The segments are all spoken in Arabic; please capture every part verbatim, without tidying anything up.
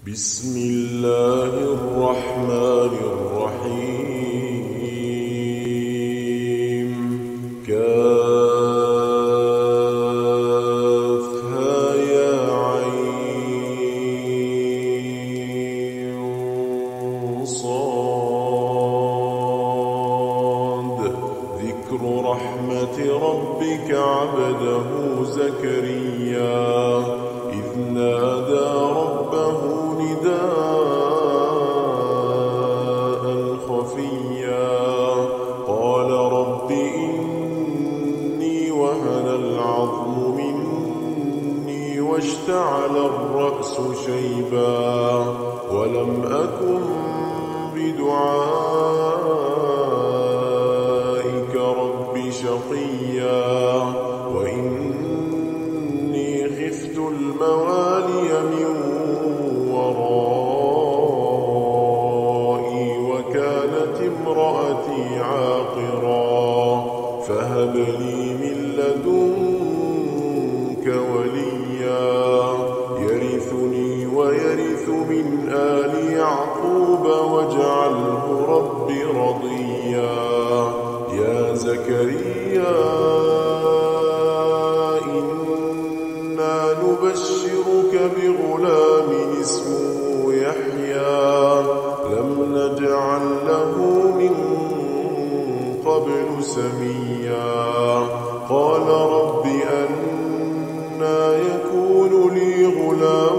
بسم الله الرحمن الرحيم. كافها يا عين صاد. ذكر رحمة ربك عبده زكريا إذ نادى ربه نداء خفيا قال رب إني وهن العظم مني واشتعل الرأس شيبا ولم أكن بدعائك رب شقيا وإني خفت الموالي من ورائي وكانت امرأتي عاقرا فهب لي من لدنك وليا يرثني ويرث من آل يعقوب واجعله رب رضيا. يا زكريا إنا نبشرك بغلام اسمه يحيى لم نجعل له من قبل سميا. قال رب أنى يكون لي غلام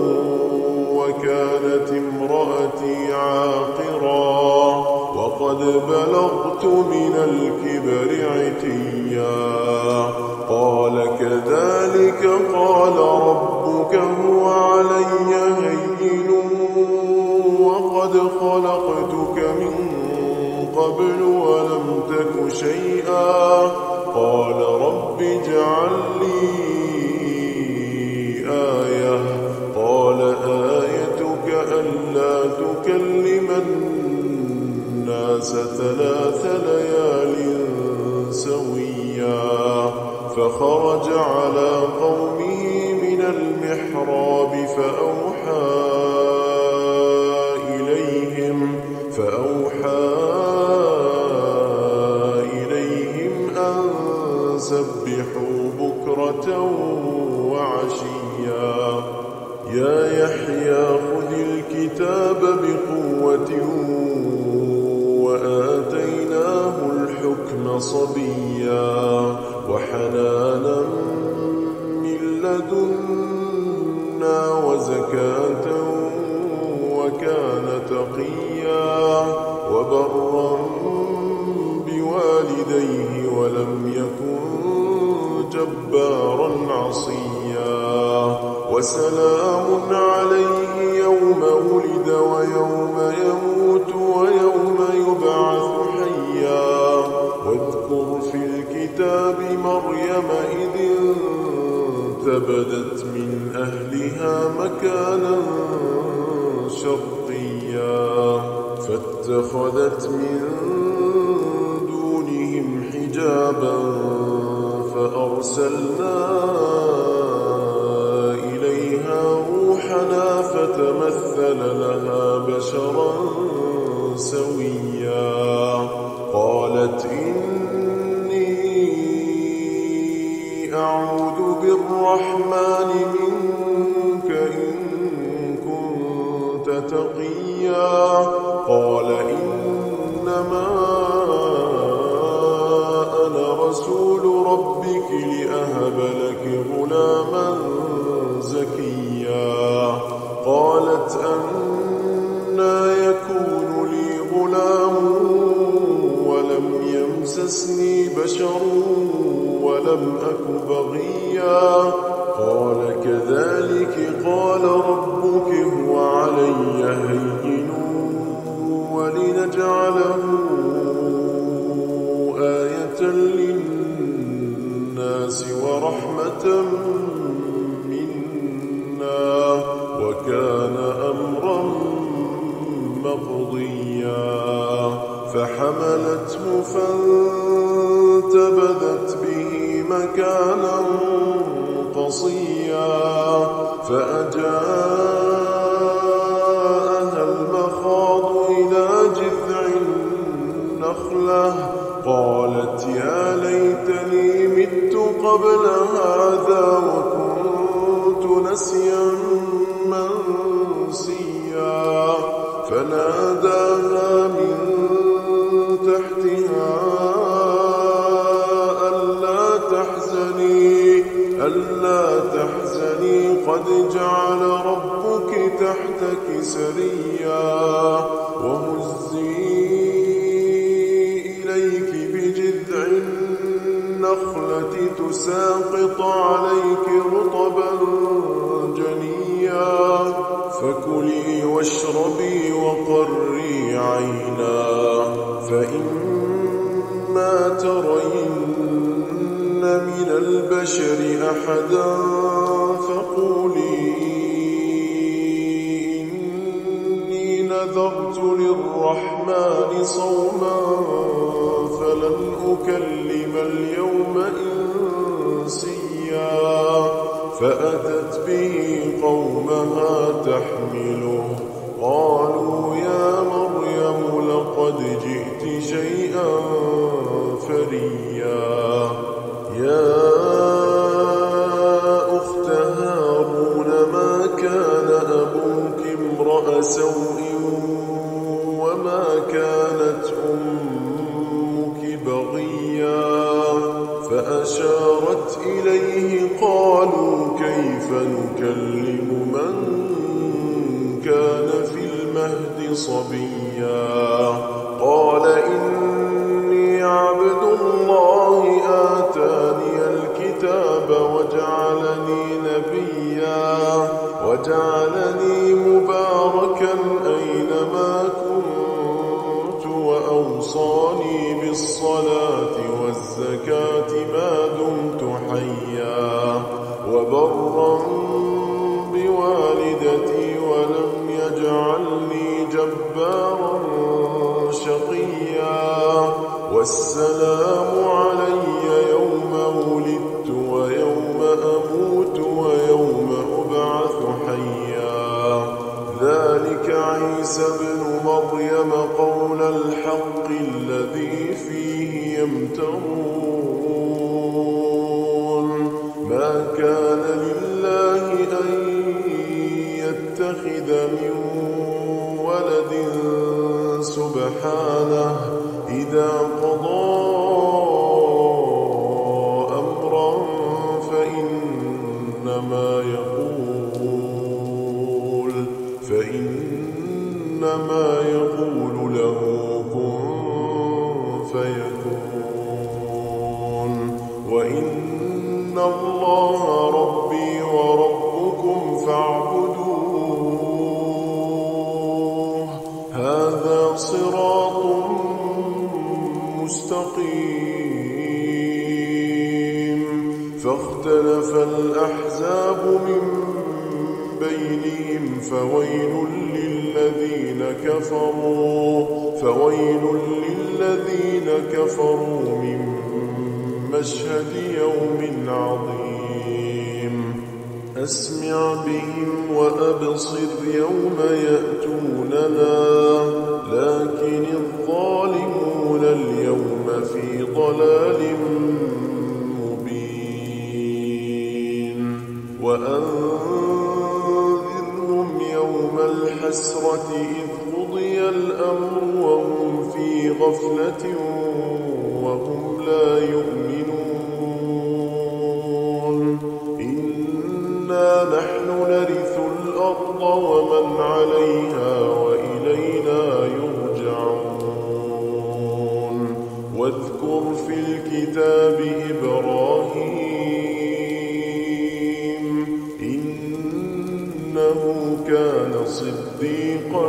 وكانت امرأتي عاقرا وقد بلغت من الكبر عتيا. قال كذلك قال ربك هو علي هين وقد خلقتك من قبل ولم تك شيئا. قال رب اجعل لي آية. قال آيتك ألا تكلم الناس ثلاث ليال سويا. فخرج على قومه من المحراب فأوحى إليهم فأوحى إليهم أن سبحوا بكرة وعشيا. يا يحيى خذ الكتاب بقوة وآتيناه الحكم صبيا وحنانا من لدنا وزكاة وكان تقيا وبرا بوالديه ولم يكن جبارا عصيا. وسلام عليه يوم ولد ويوم يموت ويوم يبعث حيا. واذكر في الكتاب مريم إذ انتبذت من أهلها مكانا شرقيا فاتخذت من دونهم حجابا فأرسلنا إليها روحنا فتمثل لها بشرا سويا. قالت إني أعوذ بالرحمن منك إن كنت تقيا. قال إنما أنا رسول ربك لأهب لك غلاما زكيا. قالت أنى يكون لي غلام ولم يمسسني بشر ولم أك بغيا. قال كذلك قال ربك هو علي هين ولنجعله آية للناس ورحمة منا وكان أمرا مقضيا. فحملته فانتبذت به مكانا قصيا فأجاء سريا وهزي إليك بجذع النخلة تساقط عليك رطبا جنيا فكلي واشربي وقري عينا فإما ترين من البشر أحدا فقولي إني نذرت للرحمن صوما فلن أكلم اليوم إنسيا فأتت به قومها تحمله قالوا يا مريم لقد جئت شيئا فريا يا أخت هارون ما كان أبوك امرأ سوء وما كانت أمك بغيا فأشارت إليه قالوا كيف نكلم من كان في المهد صبيا قال إني عبد الله آتاني الكتاب وجعلني نبيا وجعلني مباركا أينما كنت وأوصاني بالصلاة والزكاة ما دمت حيا وبرا بوالدتي ولم يجعلني جبارا شقيا والسلام علي يوم ولدت ويوم أموت ويوم أبعث حيا ذلك عيسى ابن مريم قول الحق الذي فيه يمترون ما كان لله أن يتخذ من ولد سبحانه إذا قضى أمرا فإنما يقول فإنما يقول له كن فيكون وإن الله ربي وربكم فاعبدوه هذا صراط مستقيم فاختلف الأحزاب من بينهم فويل للذين كفروا فويل للذين كفروا من مشهد يوم عظيم أسمع بهم وأبصر يوم يأتوننا لكن الظالمون اليوم في ضلال مبين وأنذرهم يوم الحسرة إذ قضي الأمر وهم في غفلة وهم لا يؤمنون إنا نحن نرث الأرض ومن عليها وإلينا يرجعون واذكر في الكتاب إبراهيم إنه كان صديقا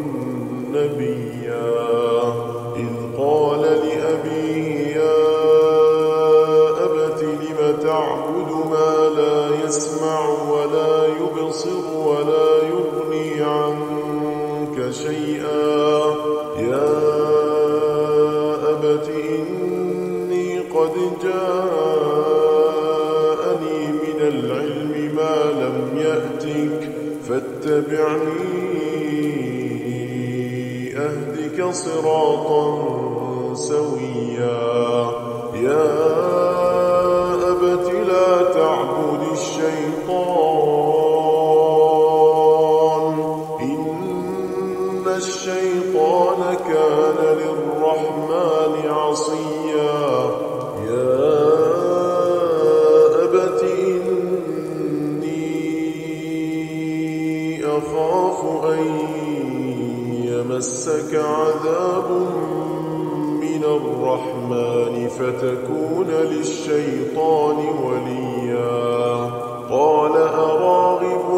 نبيا إذ قال لأبيه يا أبت لم تعبد ما لا يسمع ولا يبصر ولا يغني عنك شيئا يا أبت إني قد جاءني من العلم ما لم يأتك فاتبعني أهدك صراطا سويا يا أبت لا تعبد الشيطان إن الشيطان كان للرحمن عصيا يا أبت إني أخاف أن يمسك عذاب من الرحمن فتكون للشيطان وليا قال أراغب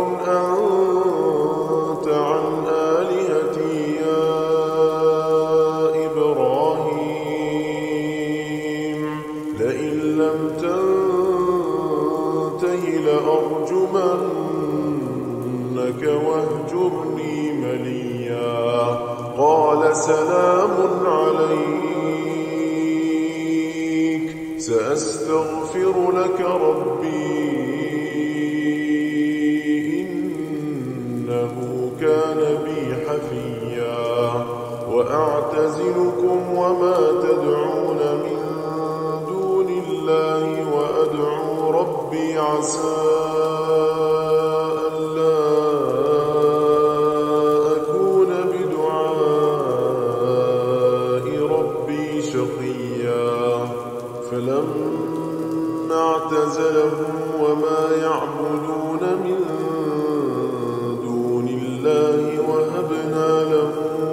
أنت عن آلهتي يا إبراهيم لئن لم تنته لأرجمنك واهجرني مليا قال سلام عليك سأستغفر لك ربي إنه كان بي حفيا وأعتزلكم وما تدعون من دون الله وأدعو ربي عسى ألا أكون بدعاء ربي شقيا فلما اعتزلهم وما يعبدون من دون الله وهبنا له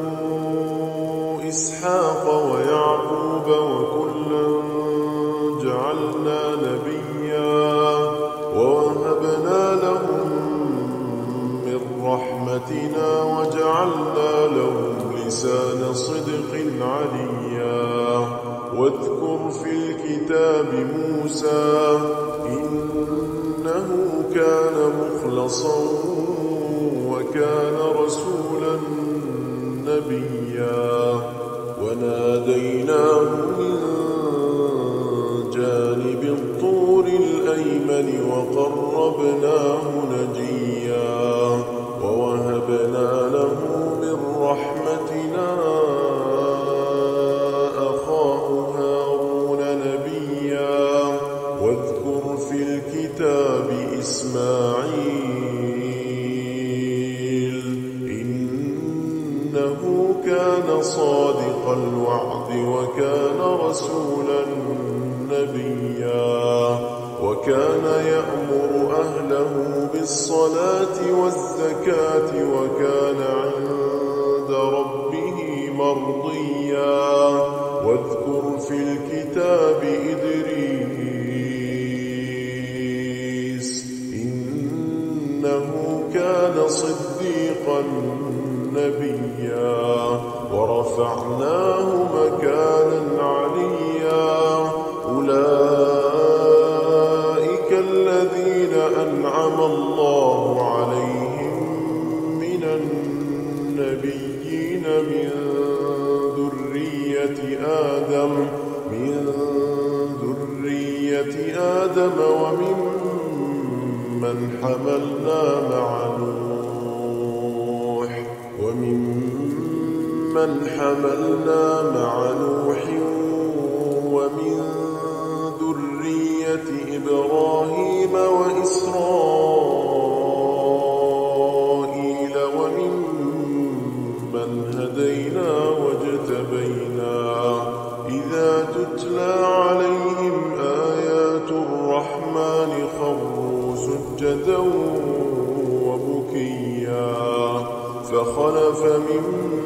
إسحاق ويعقوب وكلا جعلنا نبيا ووهبنا لهم من رحمتنا وجعلنا لهم لسان صدق عليا واذكر في الكتاب موسى إنه كان مخلصا وكان رسولا نبيا وناديناه من جانب الطور الأيمن وقربناه نجيا ووهبنا له من رحمتنا أخاه هارون نبيا واذكر في الكتاب إسماعيل إنه كان صادق الوعد وكان رسولا نبيا وكان يأمر أهله بالصلاة والزكاة وكان عند ربه مرضيا واذكر في الكتاب إدريس إنه كان صديقا نبيا ورفعناه مكانا عليا أولئك الذين أنعم الله عليهم من النبيين من ذرية آدم من ذرية آدم وممن حملنا مع نوح وممن حملنا مع نوح ومن ذرية إبراهيم وإسرائيل وممن هدينا واجتبينا إذا تتلى عليهم آيات الرحمن خروا سجدا وبكيا فخلف من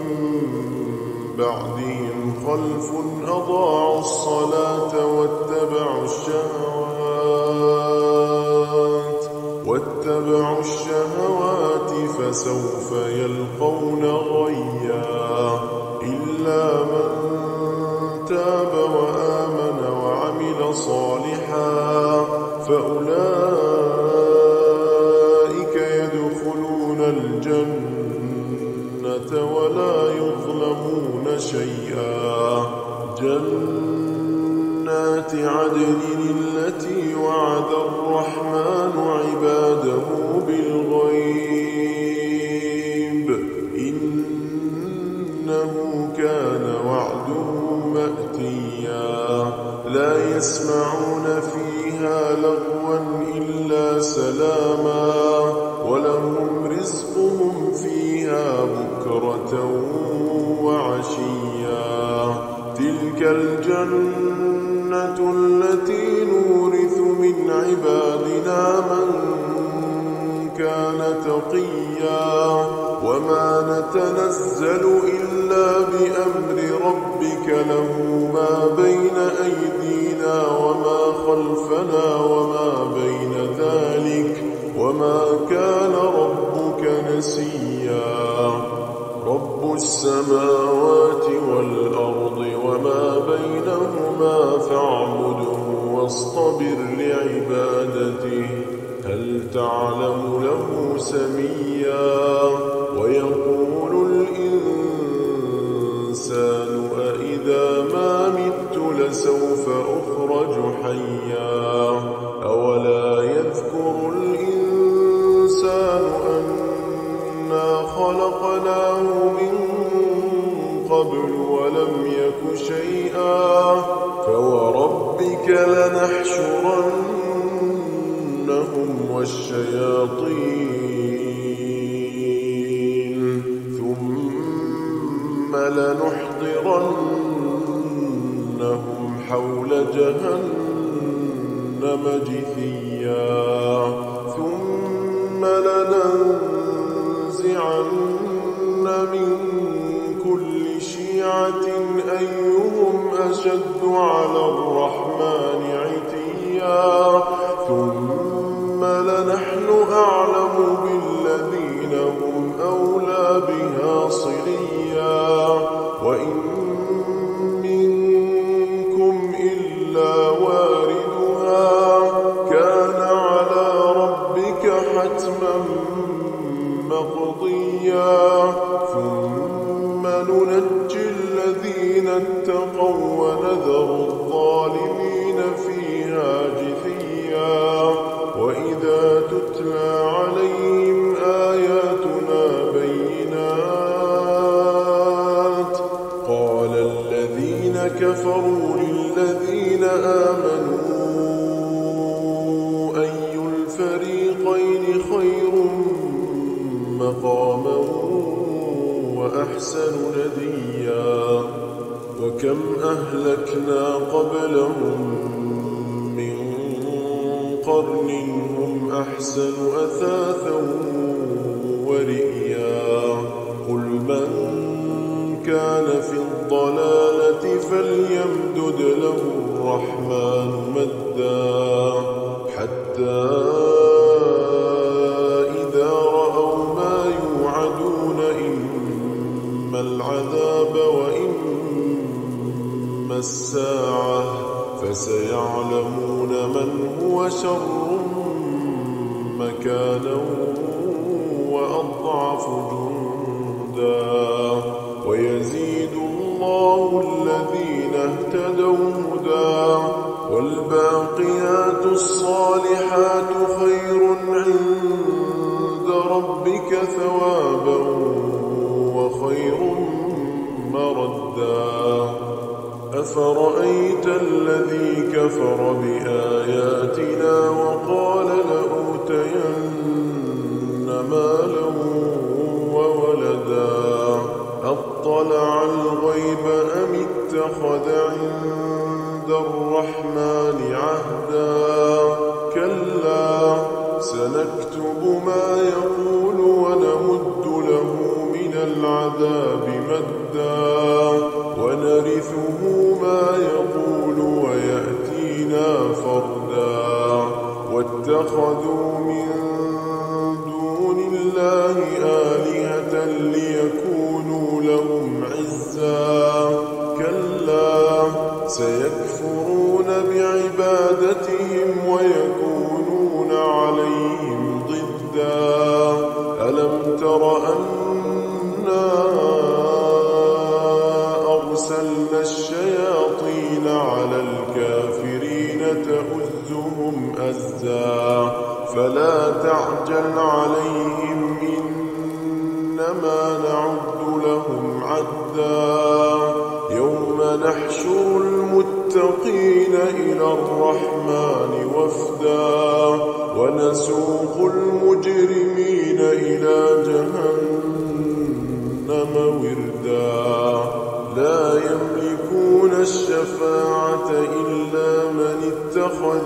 بعدهم خلف أضاعوا الصلاة واتبعوا الشهوات واتبعوا الشهوات فسوف يلقون غيا إلا من تاب وآمن وعمل صالحا فأولئك يدخلون الجنة ولا يظلمون شيئا جنات عدن التي وعد الرحمن عباده بالغيب إنه كان وعده مأتيا لا يسمعون فيها لغوا إلا سلاما ولهم رزقهم فيها بكرة وعشيا تلك الجنة التي نورث من عبادنا من كان تقيا تنزل إلا بأمر ربك له ما بين أيدينا وما خلفنا وما بين ذلك وما كان ربك نسيا رب السماوات والأرض وما بينهما فاعبده واصطبر لعبادته هل تعلم له سميا ويقول الإنسان أإذا ما مت لسوف أخرج حيا أولا يذكر الإنسان أنا خلقناه من قبل ولم يك شيئا فوربك لنحشرنهم والشياطين ثم لنحضرنهم حول جهنم جثيا ثم لننزعن من كل شيعة أيهم أشد على الرحمن عتيا ثم لنحن أعلم بالذين هم أولى بها صليا وإن منكم إلا واردها كان على ربك حتما مقضيا ثم ننجي الذين اتقوا ونذر الظالمين فيها جثيا وإذا تتلى عليهم آياتنا بينات قال الذين كفروا للذين آمنوا أي الفريقين خير مقاما وأحسن نديا وكم أهلكنا قبلهم من قرن هم أحسن أثاثا ورئيا قل من كان في الضلالة فليمدد له الرحمن مدا حتى إذا رأوا ما يوعدون إما العذاب وإما الساعة فسيعلمون من هو شر مكانا وأضعف جندا ويزيد الله الذين اهتدوا هدى والباقيات الصالحات خير عند ربك ثوابا وخير مردا أفرأيت الذي كفر بآياتنا وقال لأوتين مالا وولدا أطلع الغيب أم اتخذ عند الرحمن عهدا كلا سنكتب ما يقول ونمد له من العذاب مدا ونرثه ما يقول ويأتينا فردا واتخذوا من دون الله آلهة ليكونوا لهم عزا كلا سيكفرون بعبادتهم ويكونون عليهم ضدا ألم تر أنا أرسلنا الشياطين على الكافرين تؤزهم أزا فلا تعجل عليهم إنما نعد لهم عدا يوم نحشر المتقين إلى الرحمن وفدا ونسوق المجرمين إلى جهنم وردا لا يملكون الشفاعة إلا من اتخذ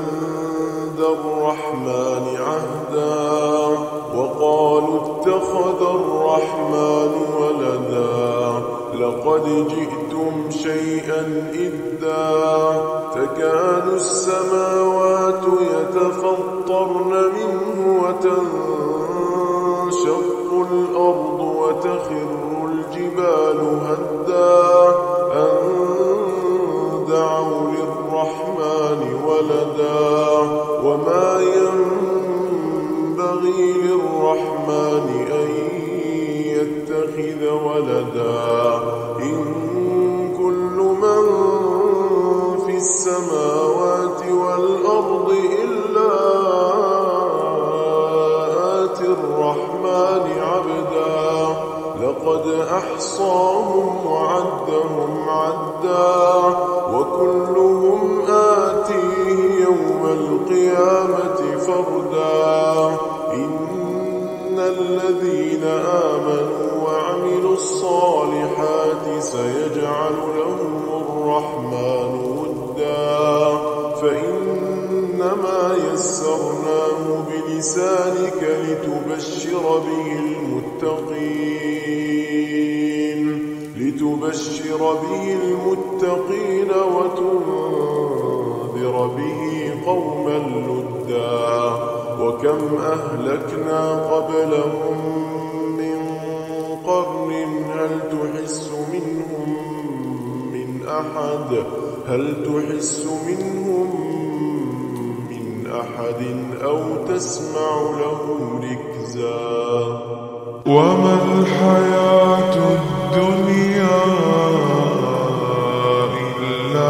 عند الرحمن عهدا وقالوا اتخذ اتخذ الرحمن ولدا لقد جئتم شيئا إدا تكاد السماوات يتفطرن منه وتنشق الأرض وتخر الجبال هدا أن دعوا للرحمن ولدا وما ينبغي للرحمن أن يتخذ ولدا إن كل من في السماوات والأرض إلا آتي الرحمن عبدا لقد أحصاهم وعدهم عدا وكلهم آتيه يوم القيامة فردا إن الذين آمنوا وعملوا الصالحات سيجعل لهم الرحمن ودا فإنما يسرناه بلسانك لتبشر به المتقين لتبشر به المتقين وتنذر به قوما لدا وكم أهلكنا قبلهم من قرن هل تحس منهم من أحد هل تحس منهم من أحد أو تسمع لهم ركزا وما الحياة